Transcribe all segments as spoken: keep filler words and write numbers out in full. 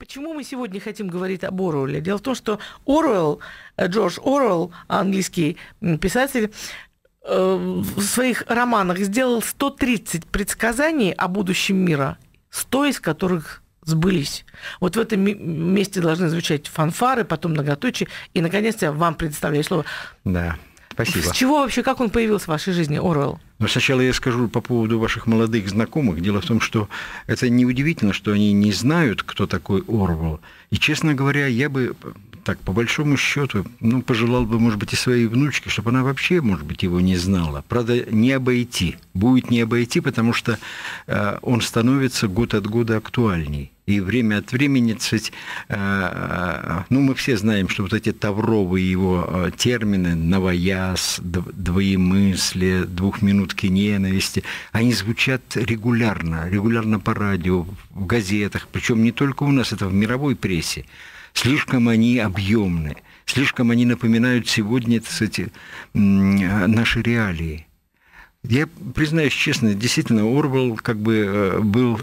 Почему мы сегодня хотим говорить об Оруэлле? Дело в том, что Оруэлл, Джордж Оруэлл, английский писатель, в своих романах сделал сто тридцать предсказаний о будущем мира, сто из которых сбылись. Вот в этом месте должны звучать фанфары, потом многоточие, и, наконец, я вам предоставляю слово. Да, спасибо. С чего вообще, как он появился в вашей жизни, Оруэлл? Но сначала я скажу по поводу ваших молодых знакомых. Дело в том, что это неудивительно, что они не знают, кто такой Оруэлл. И, честно говоря, я бы, так, по большому счету, ну, пожелал бы, может быть, и своей внучке, чтобы она вообще, может быть, его не знала. Правда, не обойти. Будет не обойти, потому что э, он становится год от года актуальней. И время от времени, кстати, э, ну, мы все знаем, что вот эти тавровые его термины, новояз, двоемыслие, двухминутки ненависти, они звучат регулярно, регулярно по радио, в газетах, причем не только у нас, это в мировой прессе. Слишком они объемны, слишком они напоминают сегодня, кстати, наши реалии. Я признаюсь честно, действительно, Оруэлл как бы был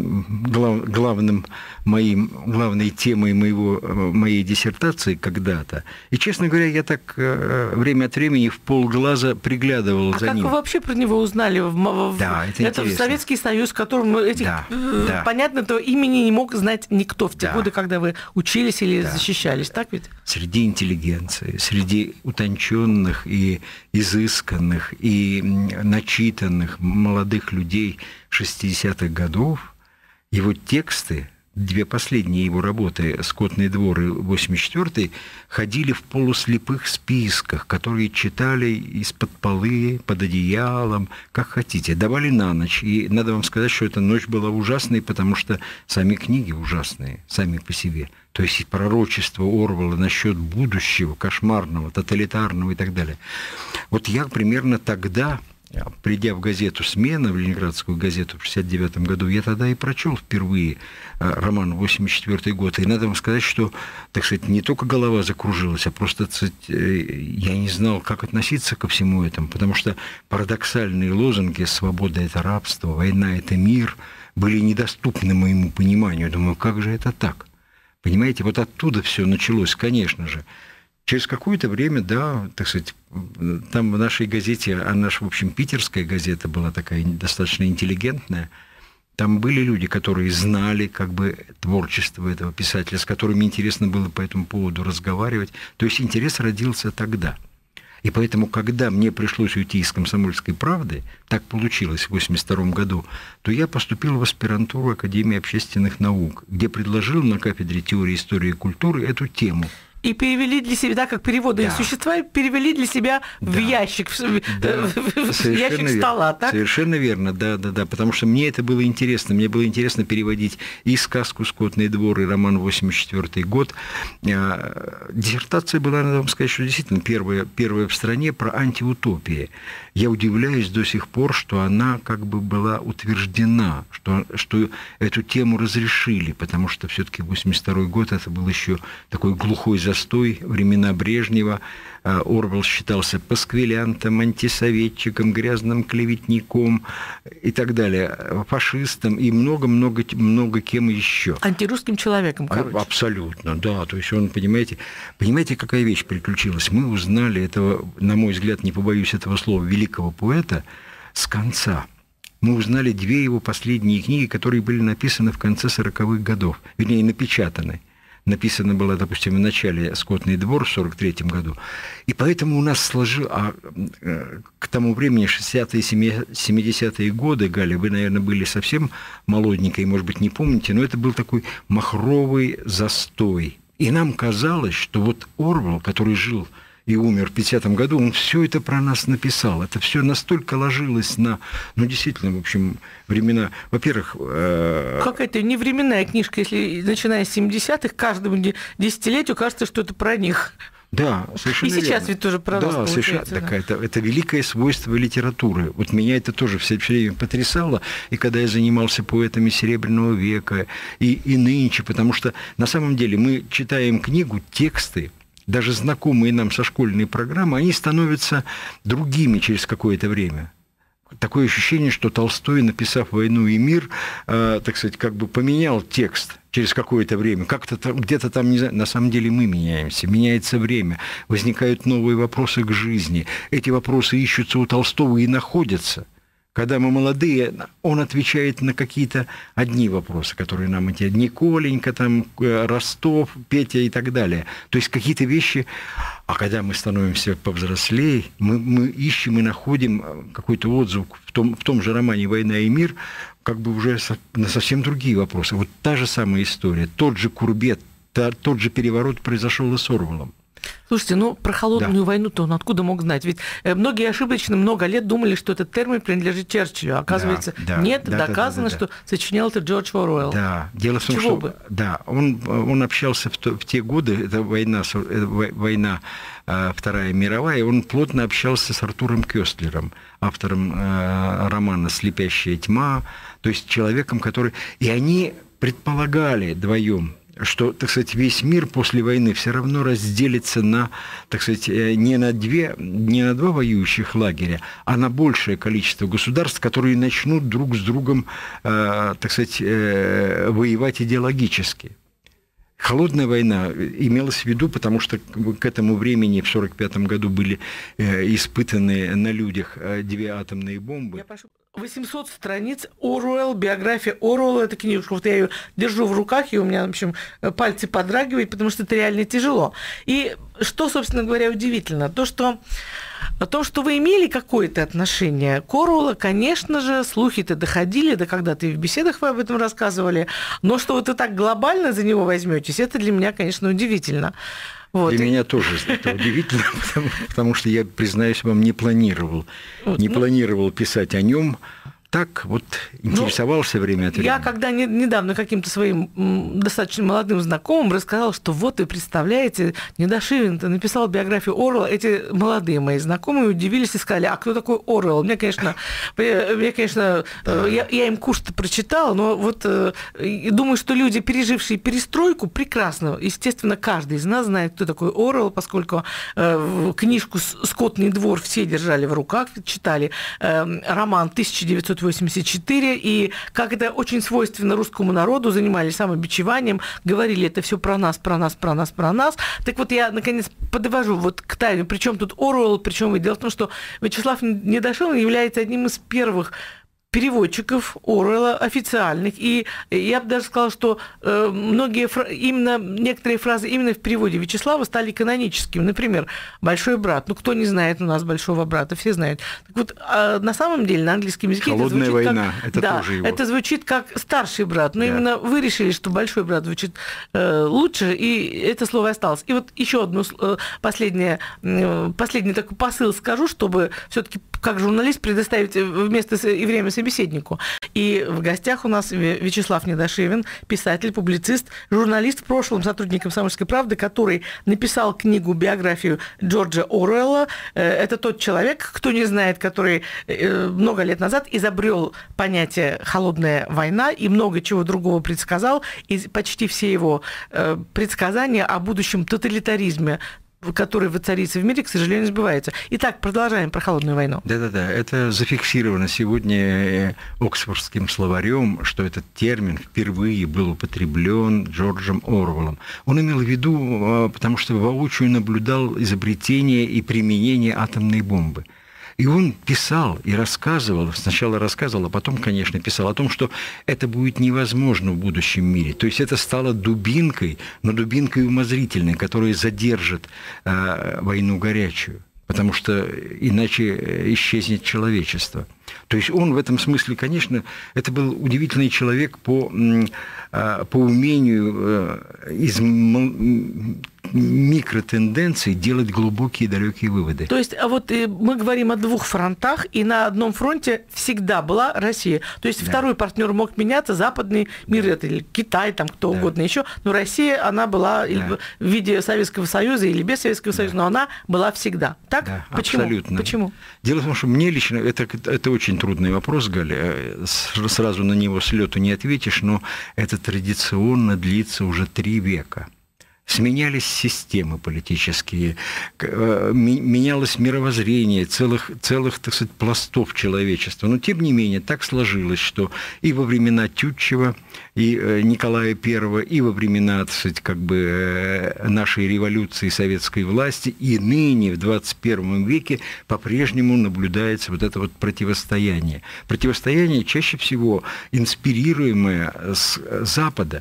глав, главным моим, главной темой моего, моей диссертации когда-то. И, честно говоря, я так время от времени в полглаза приглядывал а за ним. А как вы вообще про него узнали? В, да, это, это в Советский Союз, в котором этих, да, да. понятно, этого имени не мог знать никто в те да. годы, когда вы учились или да. защищались, так ведь? Среди интеллигенции, среди утонченных и изысканных, и начитанных молодых людей шестидесятых годов, его тексты, две последние его работы «Скотный двор» и восемьдесят четвёртый, ходили в полуслепых списках, которые читали из-под полы, под одеялом, как хотите, давали на ночь. И надо вам сказать, что эта ночь была ужасной, потому что сами книги ужасные, сами по себе. То есть пророчество Оруэлла насчет будущего, кошмарного, тоталитарного и так далее. Вот я примерно тогда, придя в газету «Смена», в ленинградскую газету в шестьдесят девятом году, я тогда и прочел впервые роман восемьдесят четвёртый год. И надо вам сказать, что, так сказать, не только голова закружилась, а просто, так сказать, я не знал, как относиться ко всему этому, потому что парадоксальные лозунги «свобода – это рабство», «война – это мир» были недоступны моему пониманию. Думаю, как же это так? Понимаете, вот оттуда все началось, конечно же. Через какое-то время, да, так сказать, там в нашей газете, а наша, в общем, питерская газета была такая достаточно интеллигентная, там были люди, которые знали как бы творчество этого писателя, с которыми интересно было по этому поводу разговаривать. То есть интерес родился тогда. И поэтому, когда мне пришлось уйти из «Комсомольской правды», так получилось в восемьдесят втором году, то я поступил в аспирантуру Академии общественных наук, где предложил на кафедре теории истории и культуры эту тему. И перевели для себя, да, как переводные да. существа, перевели для себя да. в ящик, да. в ящик стола, так? Совершенно верно, да, да, да, потому что мне это было интересно, мне было интересно переводить и сказку «Скотный двор», и роман восемьдесят четвёртый год. Диссертация была, надо вам сказать, что действительно первая, первая в стране про антиутопии. Я удивляюсь до сих пор, что она как бы была утверждена, что, что эту тему разрешили, потому что все-таки восемьдесят второй год это был еще такой глухой застой, времена Брежнева. Оруэлл считался пасквилянтом, антисоветчиком, грязным клеветником и так далее, фашистом и много-много много кем еще. Антирусским человеком, короче. Абсолютно, да. То есть он, понимаете, понимаете, какая вещь приключилась? Мы узнали этого, на мой взгляд, не побоюсь этого слова, великого поэта с конца. Мы узнали две его последние книги, которые были написаны в конце сороковых годов, вернее, напечатаны. Написано было, допустим, в начале «Скотный двор» в сорок третьем году. И поэтому у нас сложилось... А к тому времени, шестидесятые, семидесятые годы, Галя, вы, наверное, были совсем молоденькой, может быть, не помните, но это был такой махровый застой. И нам казалось, что вот Оруэлл, который жил и умер в пятидесятом году, он все это про нас написал. Это все настолько ложилось на... Ну, действительно, в общем, времена... Во-первых... Э... Какая-то невременная книжка, если начиная с семидесятых, каждому десятилетию кажется, что это про них. Да, совершенно верно. И сейчас верно. Ведь тоже про да, нас совершенно, да. так, это, это великое свойство литературы. Вот меня это тоже все время потрясало, и когда я занимался поэтами Серебряного века, и, и нынче, потому что на самом деле мы читаем книгу, тексты, даже знакомые нам со школьной программы, они становятся другими через какое-то время. такое ощущение, что Толстой, написав «Войну и мир», э, так сказать, как бы поменял текст через какое-то время. Как-то там, где-то там, не знаю, на самом деле мы меняемся, меняется время, возникают новые вопросы к жизни. Эти вопросы ищутся у Толстого и находятся. Когда мы молодые, он отвечает на какие-то одни вопросы, которые нам эти Николенька, там, Ростов, Петя и так далее. То есть какие-то вещи, а когда мы становимся повзрослее, мы, мы ищем и находим какой-то отзыв в том, в том же романе «Война и мир», как бы уже на совсем другие вопросы. Вот та же самая история, тот же Курбет, та, тот же переворот произошел и с Оруэллом. Слушайте, ну про холодную да. войну-то он откуда мог знать? Ведь многие ошибочно много лет думали, что этот термин принадлежит Черчиллю. Оказывается, да, да, нет, да, доказано, да, да, да, что сочинял это Джордж Оруэлл. Да, дело в том, Чего что бы? Да, он, он общался в, то, в те годы, это война, война Вторая мировая, он плотно общался с Артуром Кёстлером, автором э, романа «Слепящая тьма», то есть человеком, который... И они предполагали вдвоем, что, так сказать, весь мир после войны все равно разделится на, так сказать, не на, две, не на два воюющих лагеря, а на большее количество государств, которые начнут друг с другом, э, так сказать, э, воевать идеологически. Холодная война имелась в виду, потому что к этому времени, в сорок пятом году, были э, испытаны на людях две атомные бомбы. Я прошу... восемьсот страниц Оруэлл, биография Оруэлла, это книжка, вот я ее держу в руках, и у меня, в общем, пальцы подрагивают, потому что это реально тяжело. И что, собственно говоря, удивительно, то, что, то, что вы имели какое-то отношение к Оруэллу, конечно же, слухи-то доходили, да когда-то и в беседах вы об этом рассказывали, но что вот вы так глобально за него возьметесь, это для меня, конечно, удивительно. Вот. Для меня тоже это удивительно, потому, потому что я, признаюсь вам, не планировал, вот, не ну, планировал писать о нем. Так вот интересовался ну, время от времени. Я когда не, недавно каким-то своим м, достаточно молодым знакомым рассказал, что вот вы представляете, Недошивин-то написал биографию Оруэлла, эти молодые мои знакомые удивились и сказали, а кто такой Оруэлл? Мне, конечно, я, конечно, да. я, я им курс-то прочитала, но вот думаю, что люди, пережившие перестройку, прекрасно, естественно, каждый из нас знает, кто такой Оруэлл, поскольку э, книжку «Скотный двор» все держали в руках, читали э, роман тысяча девятьсот восемьдесят четыре, и, как это очень свойственно русскому народу, занимались самобичеванием, говорили, это все про нас, про нас, про нас, про нас. Так вот, я, наконец, подвожу вот к тайне, причем тут Оруэлл, причем дело в том, что Вячеслав Недошивин является одним из первых переводчиков Оруэлла официальных, и я бы даже сказала, что э, многие фра... именно некоторые фразы именно в переводе Вячеслава стали каноническими. Например, «Большой брат». Ну, кто не знает у нас «Большого брата», все знают. Так вот, а на самом деле на английском языке «Холодная это звучит война», как... это да, тоже его. Это звучит как «старший брат», но да. именно вы решили, что «Большой брат» звучит э, лучше, и это слово осталось. И вот еще одно э, последнее, э, последний такой посыл скажу, чтобы все-таки как журналист предоставить место и время собеседнику. И в гостях у нас Вячеслав Недошивин, писатель, публицист, журналист, в прошлом сотрудник «Комсомольской правды», который написал книгу, биографию Джорджа Оруэлла. Это тот человек, кто не знает, который много лет назад изобрел понятие «холодная война» и много чего другого предсказал. И почти все его предсказания о будущем тоталитаризме, который воцарится в мире, к сожалению, сбывается. Итак, продолжаем про холодную войну. Да-да-да, это зафиксировано сегодня Оксфордским словарем, что этот термин впервые был употреблен Джорджем Оруэллом. Он имел в виду, потому что воочию наблюдал изобретение и применение атомной бомбы. И он писал и рассказывал, сначала рассказывал, а потом, конечно, писал о том, что это будет невозможно в будущем мире. То есть это стало дубинкой, но дубинкой умозрительной, которая задержит э, войну горячую, потому что иначе исчезнет человечество. То есть он в этом смысле, конечно, это был удивительный человек по, по умению из микротенденций делать глубокие далекие выводы. То есть, а вот мы говорим о двух фронтах, и на одном фронте всегда была Россия. То есть да. второй партнер мог меняться, западный мир, да. это или Китай, там кто да. угодно еще, но Россия, она была да. в виде Советского Союза или без Советского да. Союза, но она была всегда. Так? Да, Почему? Абсолютно. Почему? Дело в том, что мне лично, это, это очень трудный вопрос, Галя, сразу на него с лету не ответишь, но это традиционно длится уже три века. Сменялись системы политические, менялось мировоззрение целых, целых, так сказать, пластов человечества. Но, тем не менее, так сложилось, что и во времена Тютчева, и Николая Первого, и во времена, так сказать, как бы нашей революции, советской власти, и ныне, в двадцать первом веке, по-прежнему наблюдается вот это вот противостояние. Противостояние, чаще всего инспирируемое с Запада.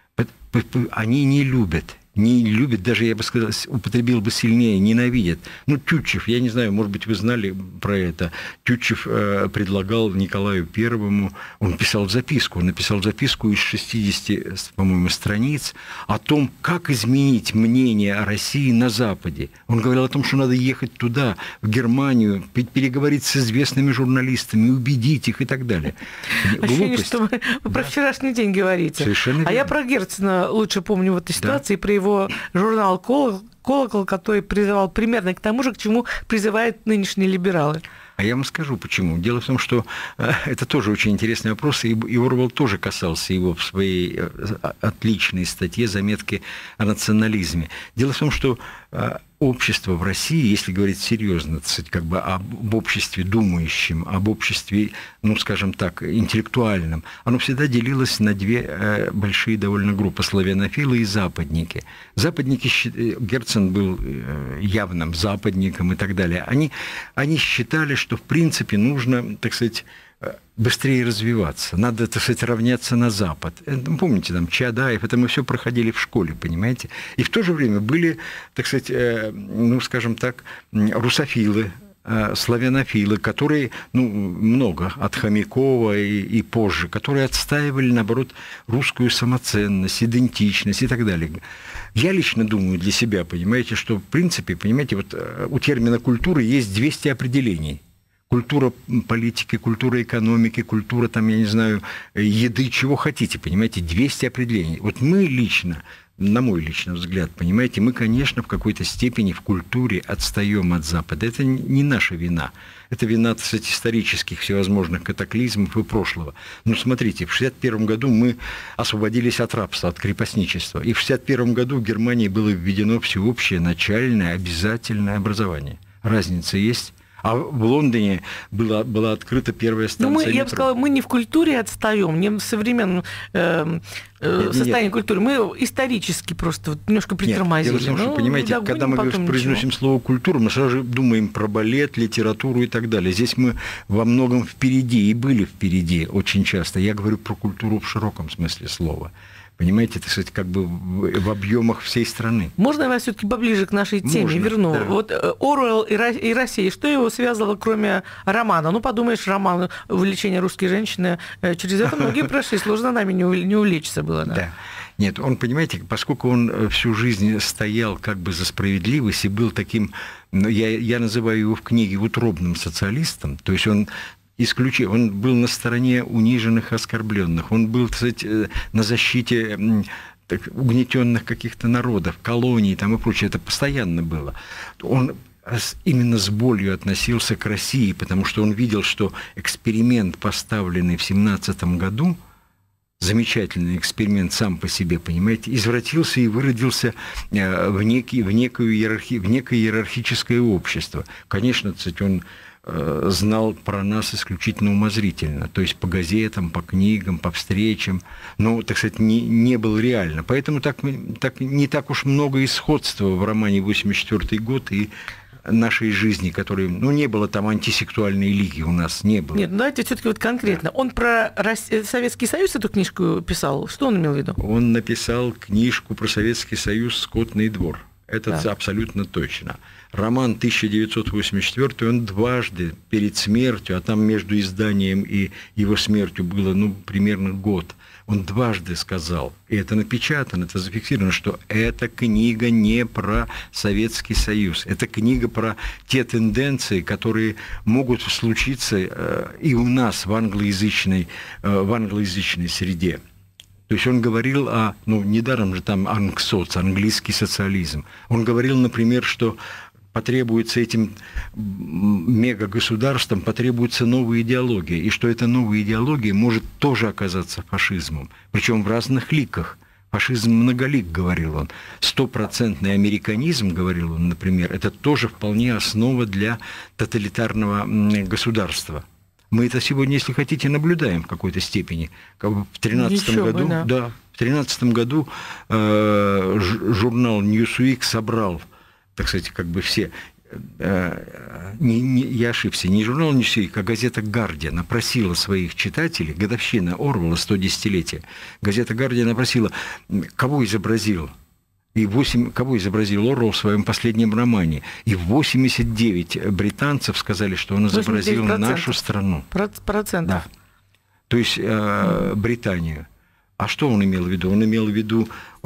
Они не любят. Не любят, даже, я бы сказал, употребил бы сильнее, ненавидят. Ну, Тютчев, я не знаю, может быть, вы знали про это. Тютчев э, предлагал Николаю Первому, он писал записку, он написал записку из шестидесяти, по-моему, страниц о том, как изменить мнение о России на Западе. Он говорил о том, что надо ехать туда, в Германию, переговорить с известными журналистами, убедить их и так далее. Ощущение, что вы, вы про вчерашний день говорите. Совершенно верно. А я про Герцена лучше помню в этой ситуации, да. Про его его журнал «Колокол», который призывал примерно к тому же, к чему призывают нынешние либералы. А я вам скажу, почему. Дело в том, что это тоже очень интересный вопрос, и Оруэлл тоже касался его в своей отличной статье «Заметки о национализме». Дело в том, что общество в России, если говорить серьезно, так сказать, как бы об обществе думающем, об обществе, ну, скажем так, интеллектуальном, оно всегда делилось на две большие довольно группы – славянофилы и западники. Западники, Герцен был явным западником и так далее, они, они считали, что, в принципе, нужно, так сказать, быстрее развиваться, надо, так сказать, равняться на Запад. Помните, там, Чаадаев, это мы все проходили в школе, понимаете? И в то же время были, так сказать, ну, скажем так, русофилы, славянофилы, которые, ну, много, от Хомякова и, и позже, которые отстаивали, наоборот, русскую самоценность, идентичность и так далее. Я лично думаю для себя, понимаете, что, в принципе, понимаете, вот у термина «культура» есть двести определений. Культура политики, культура экономики, культура, там, я не знаю, еды, чего хотите, понимаете, двести определений. Вот мы лично, на мой личный взгляд, понимаете, мы, конечно, в какой-то степени в культуре отстаем от Запада. Это не наша вина. Это вина, так сказать, исторических всевозможных катаклизмов и прошлого. Ну, смотрите, в шестьдесят первом году мы освободились от рабства, от крепостничества. И в шестьдесят первом году в Германии было введено всеобщее начальное обязательное образование. Разница есть? А в Лондоне была, была открыта первая станция ну, мы, метро. Я бы сказала, мы не в культуре отстаем, не в современном э, э, состоянии нет. культуры. Мы исторически просто вот немножко притормозили. Нет, дело в том, что, понимаете, догоним, когда мы произносим ничего. Слово «культура», мы сразу же думаем про балет, литературу и так далее. Здесь мы во многом впереди и были впереди очень часто. Я говорю про культуру в широком смысле слова. Понимаете, это, кстати, как бы в объемах всей страны. Можно я вас все-таки поближе к нашей теме Можно, верну? Да. Вот Оруэлл и Россия, что его связывало, кроме романа? Ну, подумаешь, роман «Увлечение русской женщины», через это многие прошли, сложно нами не увлечься было. Да. да. Нет, он, понимаете, поскольку он всю жизнь стоял как бы за справедливость и был таким, я, я называю его в книге утробным социалистом, то есть он... Исключи. Он был на стороне униженных, оскорбленных. Он был, так сказать, на защите так, угнетенных каких-то народов, колоний там, и прочее. Это постоянно было. Он именно с болью относился к России, потому что он видел, что эксперимент, поставленный в семнадцатом году, замечательный эксперимент сам по себе, понимаете, извратился и выродился в, некий, в, некую иерархи, в некое иерархическое общество. Конечно, так сказать, он знал про нас исключительно умозрительно, то есть по газетам, по книгам, по встречам, но, так сказать, не, не был реально. Поэтому так, так, не так уж много и сходства в романе «восемьдесят четвёртый год» и нашей жизни, которой, ну, не было там антисексуальной лиги у нас, не было. Нет, ну, давайте все-таки вот конкретно. Он про Советский Союз эту книжку писал? Что он имел в виду? Он написал книжку про Советский Союз «Скотный двор». Это да. абсолютно точно. Роман тысяча девятьсот восемьдесят четвёртый, он дважды перед смертью, а там между изданием и его смертью было, ну, примерно год, он дважды сказал, и это напечатано, это зафиксировано, что эта книга не про Советский Союз, это книга про те тенденции, которые могут случиться и у нас в англоязычной, в англоязычной среде. То есть он говорил о, ну, недаром же там ангсоц, английский социализм. Он говорил, например, что потребуется этим мегагосударствам, потребуется новая идеология, и что эта новая идеология может тоже оказаться фашизмом, причем в разных ликах. Фашизм многолик, говорил он. Стопроцентный американизм, говорил он, например, это тоже вполне основа для тоталитарного государства. Мы это сегодня, если хотите, наблюдаем в какой-то степени. Как бы в тринадцатом году, да. Да, в тринадцатом году э, журнал Newsweek собрал, так сказать, как бы все. Э, не, не, я ошибся, не журнал Newsweek, а газета Guardian опросила своих читателей, годовщина Орвелла, сто десятилетия. Газета Guardian опросила, кого изобразил. И восемь, кого изобразил Орвелл в своем последнем романе. И восемьдесят девять британцев сказали, что он изобразил нашу страну. Процентов. Да. То есть э, Британию. А что он имел в виду? Он имел в виду, э,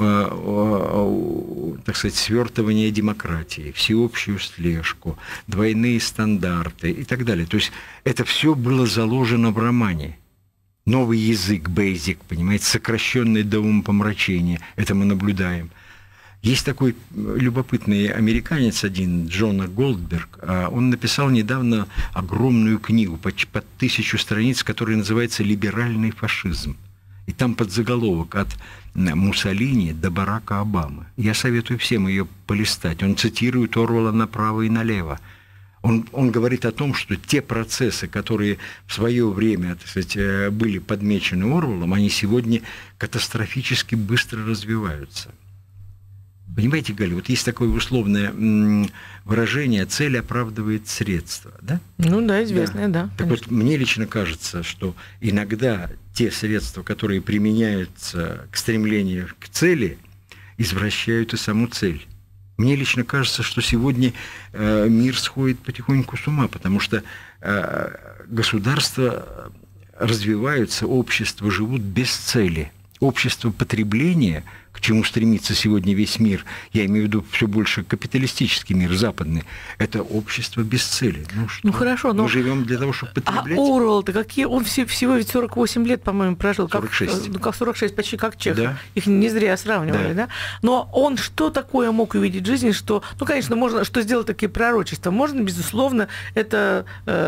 э, так сказать, свертывание демократии, всеобщую слежку, двойные стандарты и так далее. То есть это все было заложено в романе. Новый язык, basic, понимаете, сокращенный до умопомрачения. Это мы наблюдаем. Есть такой любопытный американец один, Джона Голдберг. Он написал недавно огромную книгу под тысячу страниц, которая называется «Либеральный фашизм». И там подзаголовок «От Муссолини до Барака Обамы». Я советую всем ее полистать. Он цитирует Орвелла направо и налево. Он, он говорит о том, что те процессы, которые в свое время, так сказать, были подмечены Орвеллом, они сегодня катастрофически быстро развиваются. Понимаете, Галя, вот есть такое условное выражение «цель оправдывает средства». Да? Ну да, известное, да. да так вот, мне лично кажется, что иногда те средства, которые применяются к стремлению к цели, извращают и саму цель. Мне лично кажется, что сегодня э, мир сходит потихоньку с ума, потому что э, государства развиваются, общества живут без цели. Общество потребления, к чему стремится сегодня весь мир, я имею в виду все больше капиталистический мир, западный, это общество без цели. Ну, что? Ну хорошо, но... Мы живем для того, чтобы потреблять. А Орвелл-то какие? Он всего ведь сорок восемь лет, по-моему, прожил. сорок шесть. Как, ну, как сорок шесть, почти как Чехов. Да. Их не зря сравнивали, да. да? Но он что такое мог увидеть в жизни, что... Ну, конечно, можно... Что сделать такие пророчества? Можно, безусловно, это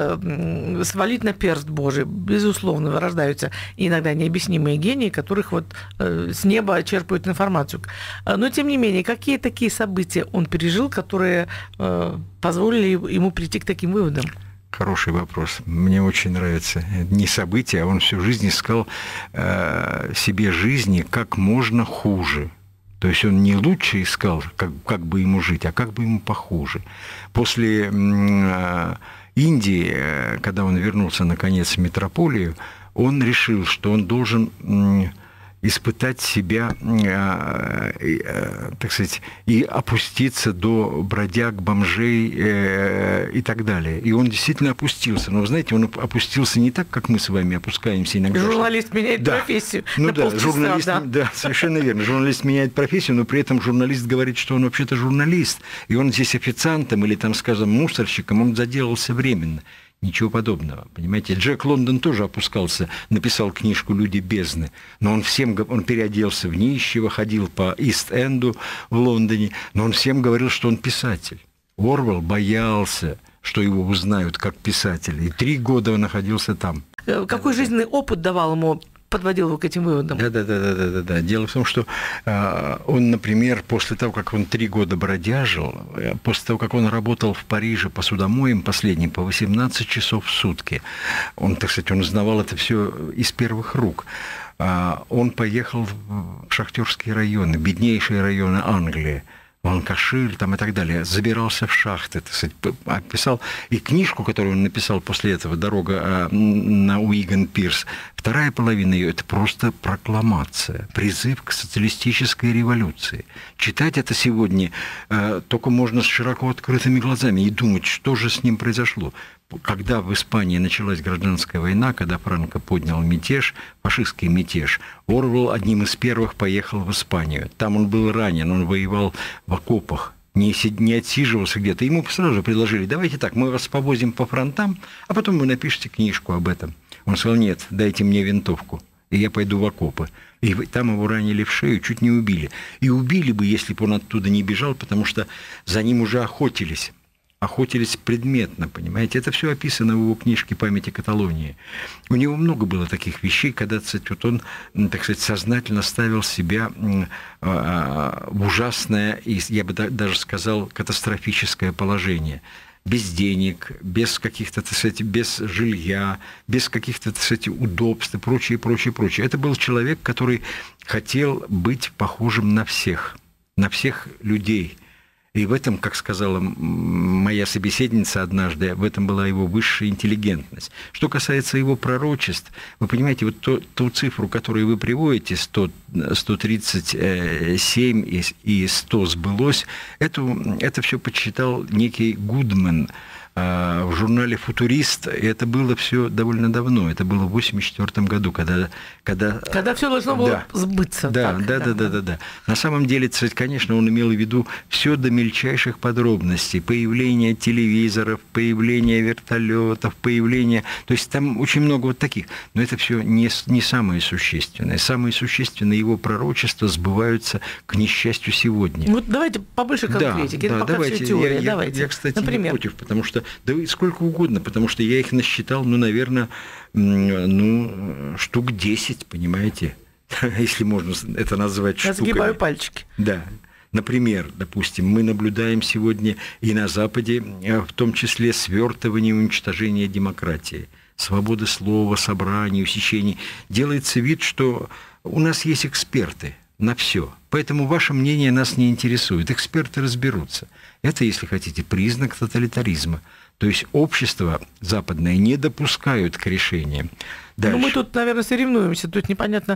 э, свалить на перст Божий. Безусловно, рождаются иногда необъяснимые гении, которых вот э, с неба черпают информацию. Но, тем не менее, какие такие события он пережил, которые э, позволили ему прийти к таким выводам? Хороший вопрос. Мне очень нравится. Не события, а он всю жизнь искал э, себе жизни как можно хуже. То есть он не лучше искал, как, как бы ему жить, а как бы ему похуже. После э, Индии, э, когда он вернулся, наконец, в метрополию, он решил, что он должен... Э, испытать себя, э, э, так сказать, и опуститься до бродяг, бомжей э, и так далее. И он действительно опустился. Но, вы знаете, он опустился не так, как мы с вами опускаемся иногда. Журналист меняет да. профессию. Ну на да, полчаса, журналист, да. да, совершенно верно. Журналист меняет профессию, но при этом журналист говорит, что он вообще-то журналист. И он здесь официантом или, там, скажем, мусорщиком, он заделался временно. Ничего подобного, понимаете. Джек Лондон тоже опускался, написал книжку «Люди бездны», но он всем, он переоделся в нищего, ходил по Ист-Энду в Лондоне, но он всем говорил, что он писатель. Орвелл боялся, что его узнают как писателя, и три года он находился там. Какой жизненный опыт давал ему, подводил его к этим выводам? Да, да, да, да, да, да. Дело в том, что э, он, например, после того, как он три года бродяжил, э, после того, как он работал в Париже посудомоем последним по восемнадцать часов в сутки, он, так сказать, он узнавал это все из первых рук. Э, он поехал в шахтерские районы, беднейшие районы Англии, Ланкашир там и так далее, забирался в шахты, так сказать, описал. И книжку, которую он написал после этого «Дорога на Уиган-Пирс», вторая половина ее – это просто прокламация, призыв к социалистической революции. Читать это сегодня э, только можно с широко открытыми глазами и думать, что же с ним произошло. Когда в Испании началась гражданская война, когда Франко поднял мятеж, фашистский мятеж, Орвелл одним из первых поехал в Испанию. Там он был ранен, он воевал в окопах, не, сид... не отсиживался где-то. Ему сразу же предложили: давайте так, мы вас повозим по фронтам, а потом вы напишите книжку об этом. Он сказал: нет, дайте мне винтовку, и я пойду в окопы. И там его ранили в шею, чуть не убили. И убили бы, если бы он оттуда не бежал, потому что за ним уже охотились. охотились предметно, понимаете? Это все описано в его книжке «Память о Каталонии». У него много было таких вещей, когда, кстати, вот он, так сказать, сознательно ставил себя в ужасное, и я бы даже сказал, катастрофическое положение. Без денег, без каких-то, так сказать, без жилья, без каких-то, так сказать, удобств и прочее, прочее, прочее. Это был человек, который хотел быть похожим на всех, на всех людей. И в этом, как сказала моя собеседница однажды, в этом была его высшая интеллигентность. Что касается его пророчеств, вы понимаете, вот ту, ту цифру, которую вы приводите, сто, сто тридцать семь и, и сто сбылось, эту, это все подсчитал некий Гудман в журнале «Футурист». И это было все довольно давно. Это было в восемьдесят четвёртом году, когда... Когда, когда все должно было да, сбыться. Да, так, да, да, да, да, да. На самом деле, конечно, он имел в виду все до мельчайших подробностей. Появление телевизоров, появление вертолетов, появление... То есть там очень много вот таких. Но это все не, не самое существенное. Самые существенные его пророчества сбываются, к несчастью, сегодня. Вот давайте побольше конкретики. Да, это да, пока давайте. все теория. Я, давайте. Я, я, кстати, Например? не против, потому что... Да сколько угодно, потому что я их насчитал, ну, наверное, ну, штук десять, понимаете, если можно это назвать я штуками. Я сгибаю пальчики. Да. Например, допустим, мы наблюдаем сегодня и на Западе, в том числе свертывание и уничтожение демократии, свободы слова, собраний, усечений. Делается вид, что у нас есть эксперты на все. Поэтому ваше мнение нас не интересует. Эксперты разберутся. Это, если хотите, признак тоталитаризма. То есть общество западное не допускают к решениям. Дальше. Ну, мы тут, наверное, соревнуемся. Тут непонятно,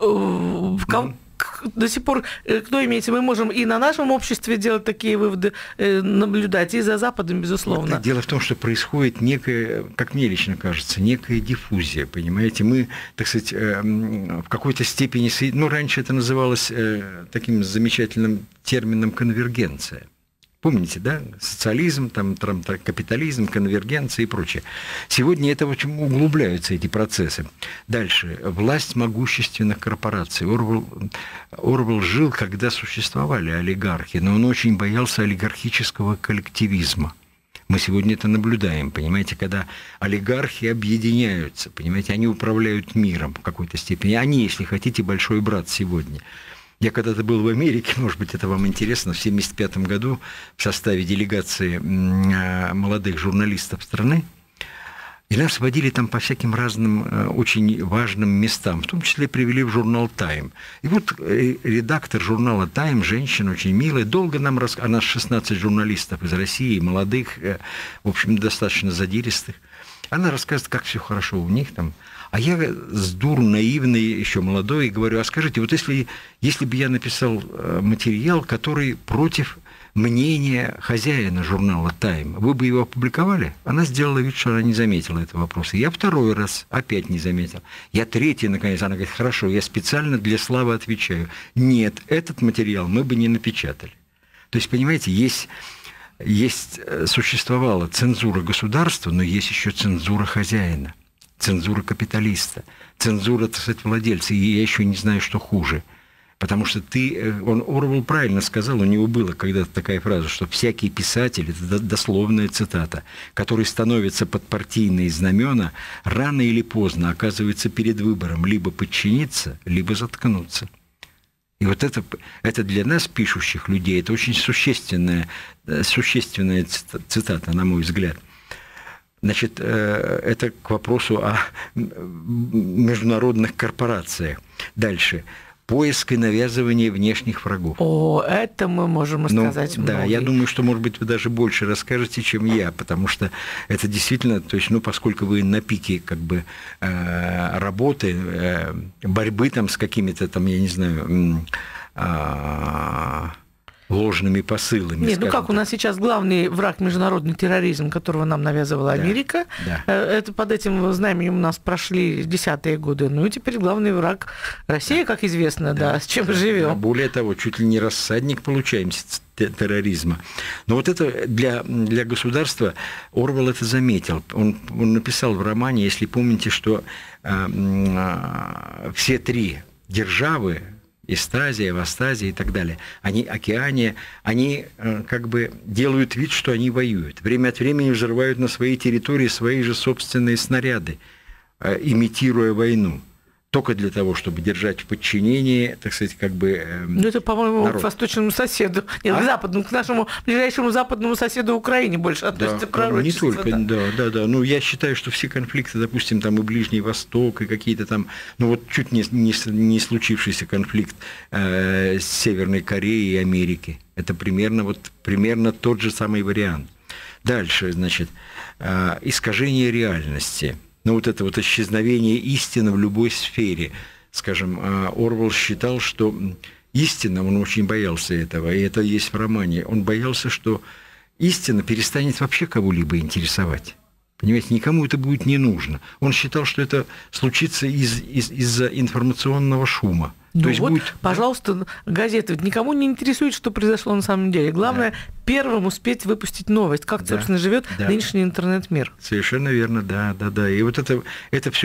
в кого... до сих пор, кто имеется, мы можем и на нашем обществе делать такие выводы, наблюдать, и за Западом, безусловно. Вот, дело в том, что происходит некая, как мне лично кажется, некая диффузия, понимаете. Мы, так сказать, в какой-то степени, ну, раньше это называлось таким замечательным термином «конвергенция». Помните, да? Социализм, там, там, капитализм, конвергенция и прочее. Сегодня это очень углубляются, эти процессы. Дальше. Власть могущественных корпораций. Орвелл, Орвелл жил, когда существовали олигархи, но он очень боялся олигархического коллективизма. Мы сегодня это наблюдаем, понимаете, когда олигархи объединяются, понимаете, они управляют миром в какой-то степени. Они, если хотите, большой брат сегодня. Я когда-то был в Америке, может быть, это вам интересно, в тысяча девятьсот семьдесят пятом году в составе делегации молодых журналистов страны, и нас водили там по всяким разным очень важным местам, в том числе привели в журнал «Тайм». И вот редактор журнала «Тайм», женщина очень милая, долго нам рассказывала, а нас шестнадцать журналистов из России, молодых, в общем, достаточно задиристых. Она рассказывает, как все хорошо у них там. А я с дуру наивный, еще молодой, говорю, а скажите, вот если, если бы я написал материал, который против мнения хозяина журнала «Тайм», вы бы его опубликовали? Она сделала вид, что она не заметила этого вопроса. Я второй раз опять не заметил. Я третий, наконец. Она говорит, хорошо, я специально для славы отвечаю. Нет, этот материал мы бы не напечатали. То есть, понимаете, есть... Есть, существовала цензура государства, но есть еще цензура хозяина, цензура капиталиста, цензура, так сказать, владельца. И я еще не знаю, что хуже. Потому что ты... Он, Орвелл правильно сказал, у него была когда-то такая фраза, что всякий писатель, это дословная цитата, который становится под партийные знамена, рано или поздно оказывается перед выбором либо подчиниться, либо заткнуться. И вот это, это для нас, пишущих людей, это очень существенная, существенная цитата, на мой взгляд. Значит, это к вопросу о международных корпорациях. Дальше. Поиск и навязывание внешних врагов. О, это мы можем рассказать ну, много. Да, я думаю, что, может быть, вы даже больше расскажете, чем я, потому что это действительно, то есть, ну, поскольку вы на пике, как бы, э, работы, э, борьбы там с какими-то, там, я не знаю, э, ложными посылами. Нет, ну как, так. у нас сейчас главный враг международный терроризм, которого нам навязывала да, Америка. Да. Это под этим знаменем у нас прошли десятые годы. Ну и теперь главный враг Россия, как известно, да, да с чем да, живем. Да, более того, чуть ли не рассадник получаемся терроризма. Но вот это для, для государства, Орвелл это заметил. Он, он написал в романе, если помните, что э, э, все три державы, Эстазия, Авастазия и так далее. Они, Океания, они как бы делают вид, что они воюют. Время от времени взрывают на своей территории свои же собственные снаряды, имитируя войну. Только для того, чтобы держать в подчинении, так сказать, как бы... Ну, это, по-моему, народ. К восточному соседу, нет, а? к западному, к нашему ближайшему западному соседу Украине больше относится, да, пророчество. Не только, да. да, да, да. Ну, я считаю, что все конфликты, допустим, там и Ближний Восток, и какие-то там, ну, вот чуть не, не, не случившийся конфликт э, с Северной Кореей и Америки. Это примерно, вот, примерно тот же самый вариант. Дальше, значит, э, искажение реальности. Ну, вот это вот исчезновение истины в любой сфере. Скажем, Орвелл считал, что истина, он очень боялся этого, и это есть в романе, он боялся, что истина перестанет вообще кого-либо интересовать. Понимаете, никому это будет не нужно. Он считал, что это случится из, из, из-за информационного шума. Ну То есть вот, будет... пожалуйста, газеты. Никому не интересует, что произошло на самом деле. Главное, да. первым успеть выпустить новость, как, да. собственно, живет да. нынешний интернет-мир. Совершенно верно, да, да, да. И вот это, это все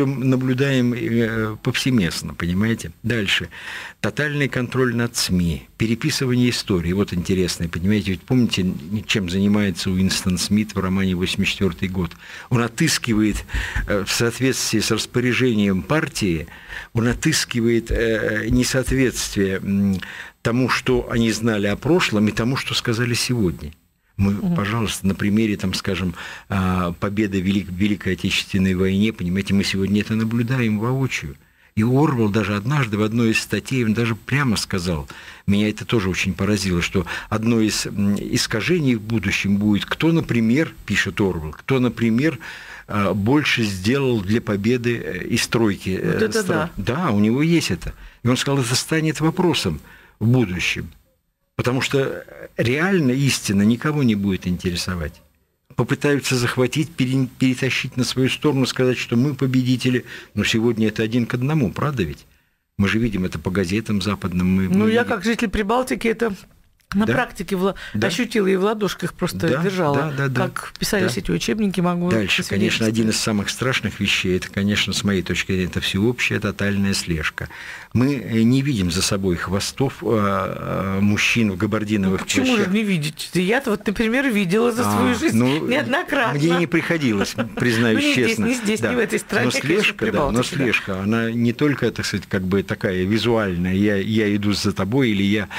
наблюдаем повсеместно, понимаете? Дальше. Тотальный контроль над СМИ, переписывание истории. Вот интересное, понимаете? Ведь помните, чем занимается Уинстон Смит в романе «восемьдесят четвёртый год»? Он отыскивает в соответствии с распоряжением партии, он отыскивает несоответствие тому, что они знали о прошлом, и тому, что сказали сегодня. Мы, угу. пожалуйста, на примере, там, скажем, победы в Велик- Великой Отечественной войне, понимаете, мы сегодня это наблюдаем воочию. И Орвелл даже однажды в одной из статей, он даже прямо сказал, меня это тоже очень поразило, что одно из искажений в будущем будет, кто, например, пишет Орвелл, кто, например, больше сделал для победы и стройки вот это стран. Да. да, у него есть это. И он сказал, это станет вопросом в будущем. Потому что реально истина никого не будет интересовать. Попытаются захватить, перетащить на свою сторону, сказать, что мы победители. Но сегодня это один к одному, правда ведь? Мы же видим это по газетам западным. Мы, ну, мы я видим. Как житель Прибалтики это... На да? практике в... да? ощутила и в ладошках просто да, держала. Да, да, как да, писались да. эти учебники, могу Дальше, конечно, один из самых страшных вещей, это, конечно, с моей точки зрения, это всеобщая тотальная слежка. Мы не видим за собой хвостов а, а, мужчин в габардиновых ну, почему плащах. Почему же не видеть? Я вот, например, видела за свою а, жизнь ну, неоднократно. Мне не приходилось, признаюсь ну, не честно. Здесь, не здесь, да. не в этой стране. Но слежка, да, но слежка, она не только, так сказать, как бы такая визуальная, я, я иду за тобой или я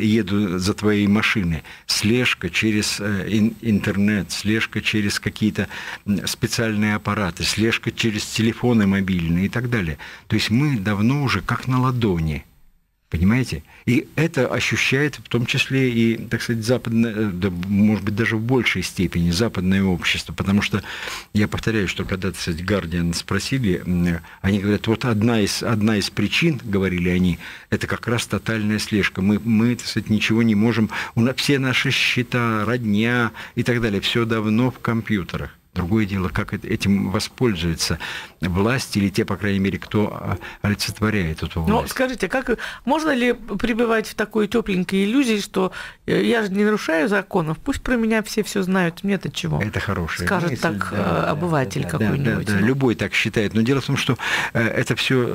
еду за твоей машиной. Слежка через интернет, слежка через какие-то специальные аппараты, слежка через телефоны мобильные и так далее. То есть мы давно уже как на ладони, понимаете? И это ощущает в том числе и, так сказать, западное, да, может быть, даже в большей степени западное общество, потому что я повторяю, что когда, так сказать, Guardian спросили, они говорят, вот одна из, одна из причин, говорили они, это как раз тотальная слежка. Мы, мы, так сказать, ничего не можем, у нас все наши счета, родня и так далее, все давно в компьютерах. Другое дело, как этим воспользуется власть или те, по крайней мере, кто олицетворяет эту власть. Ну, скажите, как, можно ли пребывать в такой тепленькой иллюзии, что я же не нарушаю законов, пусть про меня все все знают, мне-то чего? Это хорошее. Скажет мысль, так да, обыватель да, какой-нибудь. Да, да, да, любой так считает. Но дело в том, что это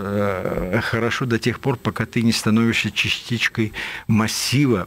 все хорошо до тех пор, пока ты не становишься частичкой массива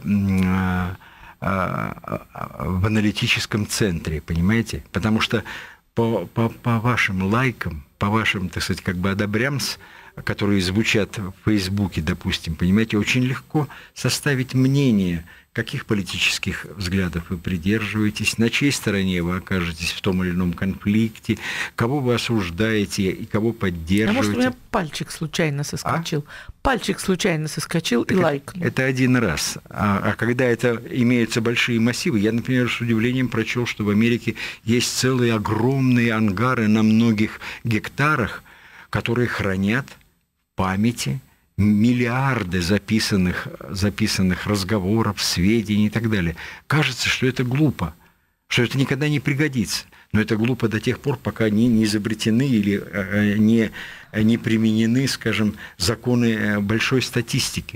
в аналитическом центре, понимаете? Потому что по, по, по вашим лайкам, по вашим, так сказать, как бы одобрямс, которые звучат в Фейсбуке, допустим, понимаете, очень легко составить мнение, каких политических взглядов вы придерживаетесь, на чьей стороне вы окажетесь в том или ином конфликте, кого вы осуждаете и кого поддерживаете. А может, у меня пальчик случайно соскочил? А? Пальчик случайно соскочил так и лайкнул. Это один раз. А, а когда это имеются большие массивы, я, например, с удивлением прочел, что в Америке есть целые огромные ангары на многих гектарах, которые хранят в памяти миллиарды записанных, записанных разговоров, сведений и так далее. Кажется, что это глупо, что это никогда не пригодится. Но это глупо до тех пор, пока не, не изобретены или не, не применены, скажем, законы большой статистики.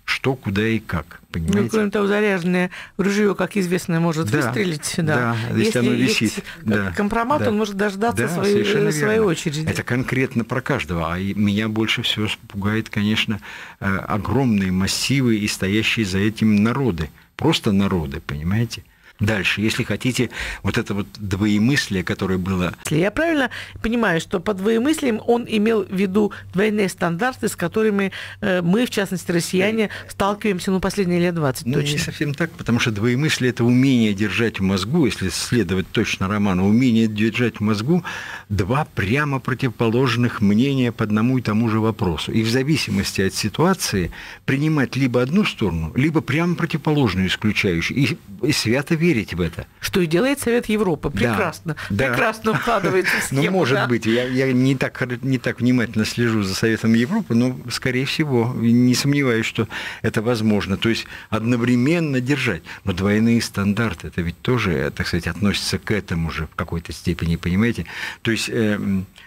что, куда и как. Понимаете? Ну, кроме того, заряженное ружье, как известно, может да, выстрелить. Да, да, если, если оно висит. Есть да, компромат, да. он может дождаться да, своей, своей очереди. Это конкретно про каждого. А меня больше всего пугает, конечно, огромные массивы и стоящие за этим народы. Просто народы, понимаете? Дальше, если хотите, вот это вот двоемыслие, которое было... Я правильно понимаю, что под двоемыслием он имел в виду двойные стандарты, с которыми мы, в частности, россияне, сталкиваемся, ну, последние лет двадцать, ну, точно? Не совсем так, потому что двоемыслие – это умение держать в мозгу, если следовать точно роману, умение держать в мозгу два прямо противоположных мнения по одному и тому же вопросу. И в зависимости от ситуации принимать либо одну сторону, либо прямо противоположную, исключающую. И, и свято верить в это. Что и делает Совет Европы. Прекрасно. Да, прекрасно да. укладывается в схему. Ну, может да. быть. Я, я не, так, не так внимательно слежу за Советом Европы, но, скорее всего, не сомневаюсь, что это возможно. То есть одновременно держать. Но двойные стандарты, это ведь тоже, так сказать, относится к этому же в какой-то степени, понимаете? То есть... Э,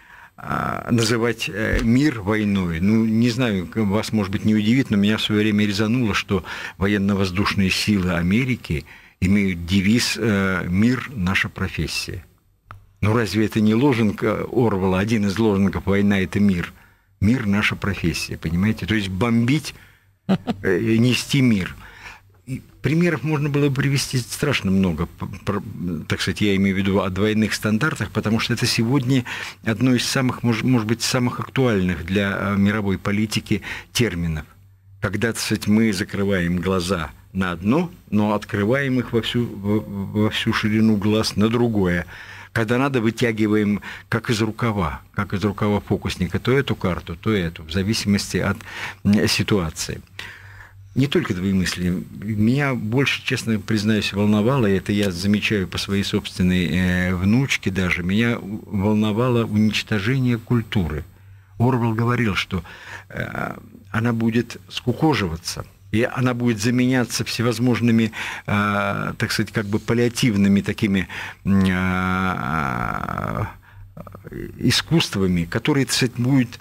называть мир войной. Ну, не знаю, вас, может быть, не удивит, но меня в свое время резануло, что военно-воздушные силы Америки имеют девиз «Мир – наша профессия». Ну, разве это не лозунг Орвелла, один из лозунгов «Война – это мир». Мир – наша профессия, понимаете? То есть бомбить, нести мир. И примеров можно было бы привести страшно много, так сказать, я имею в виду о двойных стандартах, потому что это сегодня одно из самых, может, может быть, самых актуальных для мировой политики терминов. Когда, так сказать, мы закрываем глаза на одно, но открываем их во всю, во всю ширину глаз на другое. Когда надо, вытягиваем как из рукава, как из рукава фокусника, то эту карту, то эту, в зависимости от ситуации. Не только двоемыслие. Меня больше, честно признаюсь, волновало, и это я замечаю по своей собственной э, внучке даже, меня волновало уничтожение культуры. Орвелл говорил, что э, она будет скукоживаться, и она будет заменяться всевозможными, э, так сказать, как бы паллиативными такими э, искусствами, которые, так сказать, будут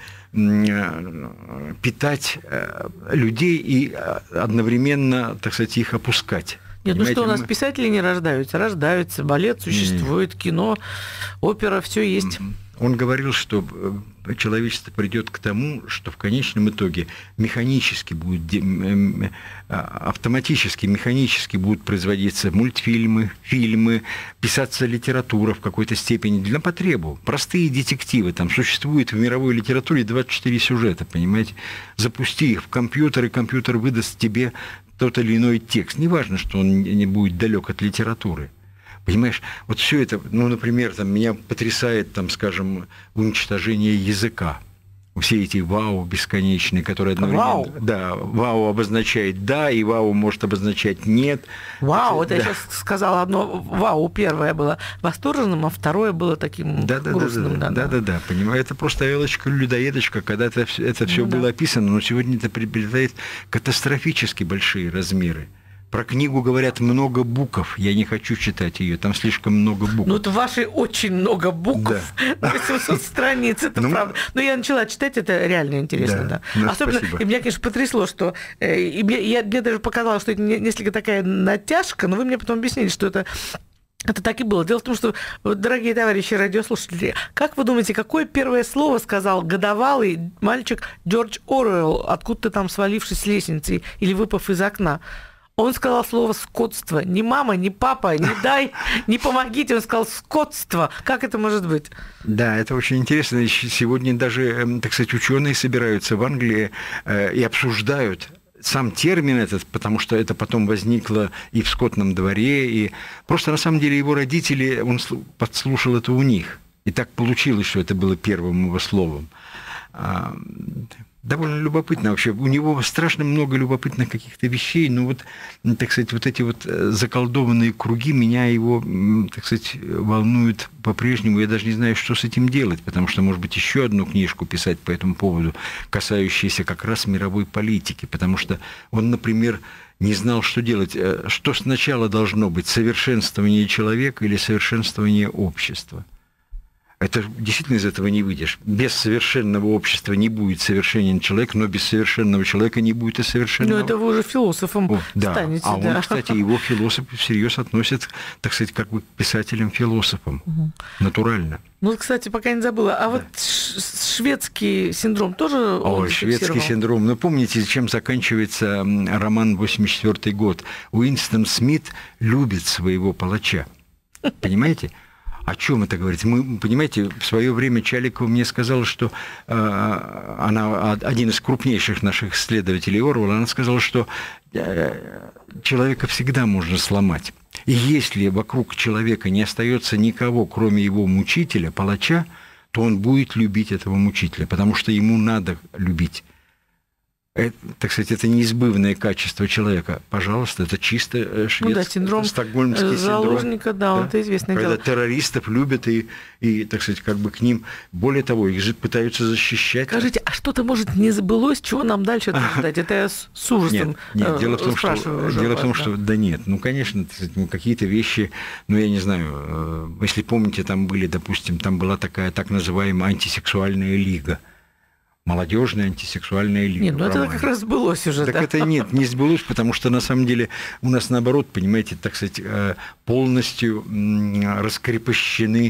питать людей и одновременно, так сказать, их опускать. Нет, понимаете? Ну что, у нас Мы... писатели не рождаются, рождаются, балет существует, Нет. кино, опера, все есть. Он говорил, что человечество придет к тому, что в конечном итоге механически будет, автоматически, механически будут производиться мультфильмы, фильмы, писаться литература в какой-то степени для потребу. Простые детективы. Там существует в мировой литературе двадцать четыре сюжета, понимаете? Запусти их в компьютер, и компьютер выдаст тебе тот или иной текст. Неважно, что он не будет далек от литературы. Понимаешь, вот все это, ну, например, там, меня потрясает, там, скажем, уничтожение языка. Все эти вау бесконечные, которые одновременно... Вау? Да, вау обозначает «да», и вау может обозначать «нет». Вау, это, да. Я сейчас сказала одно, вау, первое было восторженным, а второе было таким да, да, грустным. Да, да, да, да, да, понимаю. Это просто элочка-людоедочка, когда это, это все ну, было да. описано, но сегодня это приобретает катастрофически большие размеры. Про книгу говорят много букв. Я не хочу читать ее, там слишком много букв. Ну, вот в вашей очень много букв. Да. восемьсот страниц, это ну, правда. Но я начала читать, это реально интересно, да. да. Ну, Особенно, спасибо. И меня, конечно, потрясло, что... И мне, я, мне даже показалось, что это несколько такая натяжка, но вы мне потом объяснили, что это... Это так и было. Дело в том, что, дорогие товарищи радиослушатели, как вы думаете, какое первое слово сказал годовалый мальчик Джордж Оруэлл, откуда-то там свалившись с лестницы или выпав из окна? Он сказал слово «скотство». Ни мама, ни папа, не дай, не помогите. Он сказал «скотство». Как это может быть? Да, это очень интересно. Сегодня даже, так сказать, ученые собираются в Англии и обсуждают сам термин этот, потому что это потом возникло и в скотном дворе, и просто на самом деле его родители, он подслушал это у них. И так получилось, что это было первым его словом. Довольно любопытно вообще. У него страшно много любопытных каких-то вещей, но вот, так сказать, вот эти вот заколдованные круги меня его, так сказать, волнуют по-прежнему. Я даже не знаю, что с этим делать, потому что, может быть, еще одну книжку писать по этому поводу, касающуюся как раз мировой политики, потому что он, например, не знал, что делать. Что сначала должно быть, совершенствование человека или совершенствование общества? Это действительно из этого не выйдешь. Без совершенного общества не будет совершенен человек, но без совершенного человека не будет и совершенного. Ну, это вы уже философом О, да. станете. А да. он, кстати, его философы всерьез относят, так сказать, как бы к писателям-философам. Угу. Натурально. Ну, кстати, пока не забыла. А да. вот шведский синдром тоже Ой, шведский синдром. Ну, помните, чем заканчивается роман восемьдесят четвёртый год? Уинстон Смит любит своего палача. Понимаете? О чем это говорит? Мы, понимаете, в свое время Чаликова мне сказала, что э, она один из крупнейших наших исследователей Оруэлла, она сказала, что э, человека всегда можно сломать. И если вокруг человека не остается никого, кроме его мучителя, палача, то он будет любить этого мучителя, потому что ему надо любить. Это, так сказать, это неизбывное качество человека. Пожалуйста, это чисто шведский, ну, да, синдром стокгольмский заложника, синдром. Да, да, это известное Когда дело. террористов любят и, и, так сказать, как бы к ним, более того, их же пытаются защищать. Скажите, а что-то, может, не забылось, чего нам дальше ждать? Это я с, с ужасом нет, нет, дело в том, что, дело в том, да. что, да нет, ну, конечно, какие-то вещи, ну, я не знаю, если помните, там были, допустим, там была такая так называемая антисексуальная лига. Молодежная антисексуальная лига. Нет, ну это как раз сбылось уже. Так да? это нет, не сбылось, потому что на самом деле у нас наоборот, понимаете, так сказать, полностью раскрепощены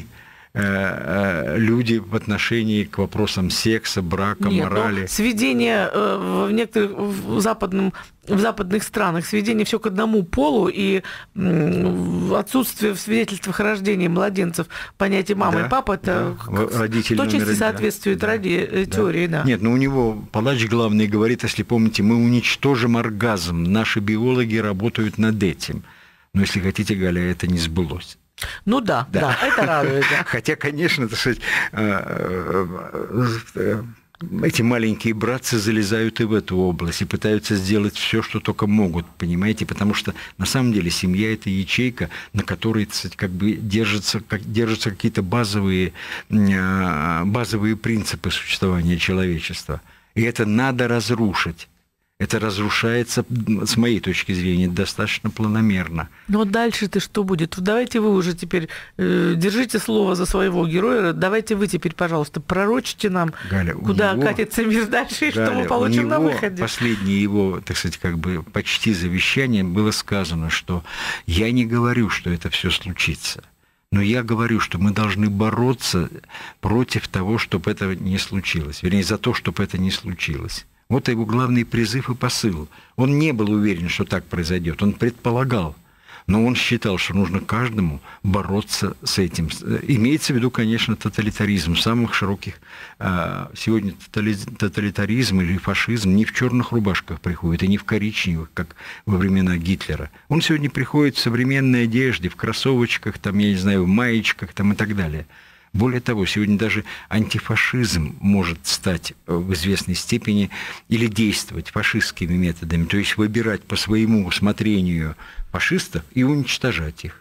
люди в отношении к вопросам секса, брака, Нет, морали. Ну, сведение в некоторых в западном, в западных странах, сведение все к одному полу и отсутствие в свидетельствах о рождении младенцев понятия мама да, и папа, это да, в точности соответствует да, ради да, теории. Да. Нет, но у него палач главный говорит, если помните, мы уничтожим оргазм, наши биологи работают над этим. Но если хотите, Галя, это не сбылось. Ну да, да, да, это радует. Да. Хотя, конечно, так сказать, эти маленькие братцы залезают и в эту область, и пытаются сделать все, что только могут, понимаете, потому что на самом деле семья – это ячейка, на которой, так сказать, как бы держатся, как, держатся какие-то базовые, базовые принципы существования человечества. И это надо разрушить. Это разрушается, с моей точки зрения, достаточно планомерно. Но дальше-то что будет? Давайте вы уже теперь э, держите слово за своего героя. Давайте вы теперь, пожалуйста, пророчите нам, Галя, куда него, катится мир дальше, и Галя, что мы получим на выходе. Последнее его, так сказать, как бы почти завещание было сказано, что я не говорю, что это все случится. Но я говорю, что мы должны бороться против того, чтобы это не случилось. Вернее, за то, чтобы это не случилось. Вот его главный призыв и посыл. Он не был уверен, что так произойдет. Он предполагал. Но он считал, что нужно каждому бороться с этим. Имеется в виду, конечно, тоталитаризм. В самых широких... Сегодня тоталитаризм или фашизм не в черных рубашках приходит, и не в коричневых, как во времена Гитлера. Он сегодня приходит в современной одежде, в кроссовочках, там, я не знаю, в маечках там, и так далее. Более того, сегодня даже антифашизм может стать в известной степени или действовать фашистскими методами, то есть выбирать по своему усмотрению фашистов и уничтожать их.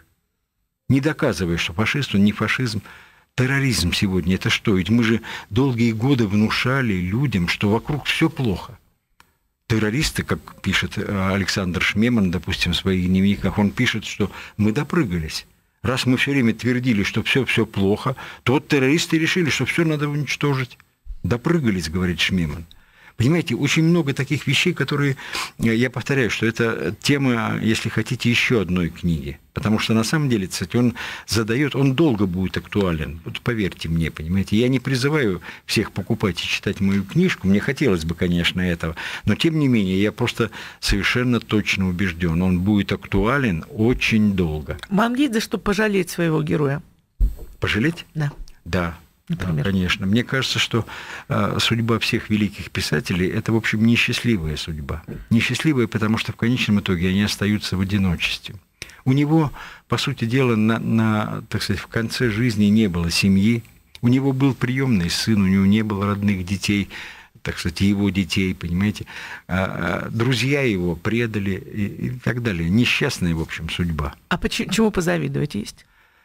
Не доказывая, что фашист, он не фашизм. Терроризм сегодня – это что? Ведь мы же долгие годы внушали людям, что вокруг все плохо. Террористы, как пишет Александр Шмеман, допустим, в своих дневниках, он пишет, что мы допрыгались. Раз мы все время твердили, что все-все плохо, то вот террористы решили, что все надо уничтожить. Допрыгались, говорит Шмеман. Понимаете, очень много таких вещей, которые, я повторяю, что это тема, если хотите, еще одной книги. Потому что на самом деле, кстати, он задает, он долго будет актуален. Вот поверьте мне, понимаете. Я не призываю всех покупать и читать мою книжку. Мне хотелось бы, конечно, этого. Но, тем не менее, я просто совершенно точно убежден. Он будет актуален очень долго. Вам есть за что пожалеть своего героя? Пожалеть? Да. Да. Например. Да, конечно. Мне кажется, что э, судьба всех великих писателей – это, в общем, несчастливая судьба. Несчастливая, потому что в конечном итоге они остаются в одиночестве. У него, по сути дела, на, на, так сказать, в конце жизни не было семьи. У него был приемный сын, у него не было родных детей, так сказать, его детей, понимаете. А, а, друзья его предали и, и так далее. Несчастная, в общем, судьба. А почему, чему позавидовать есть?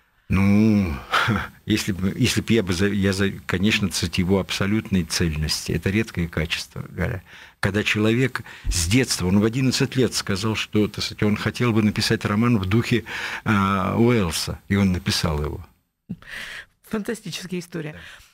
Ну, если бы, если бы я бы, я, конечно, цитирую его абсолютной цельности. Это редкое качество, Галя. Когда человек с детства, он в одиннадцать лет сказал, что, так сказать, он хотел бы написать роман в духе э, Уэллса, и он написал его. Фантастическая история.